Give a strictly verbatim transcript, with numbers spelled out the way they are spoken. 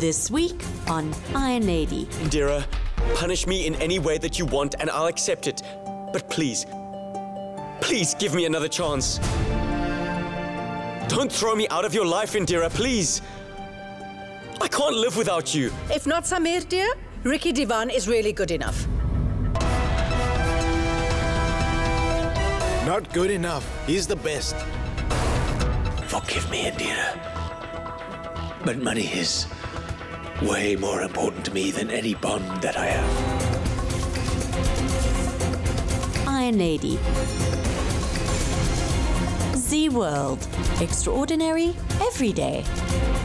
This week on Iron Lady. Indira, punish me in any way that you want and I'll accept it. But please, please give me another chance. Don't throw me out of your life, Indira, please. I can't live without you. If not Samir, dear, Ricky Divan is really good enough. Not good enough. He's the best. Forgive me, Indira. But money is way more important to me than any bond that I have. Iron Lady. Z World. Extraordinary every day.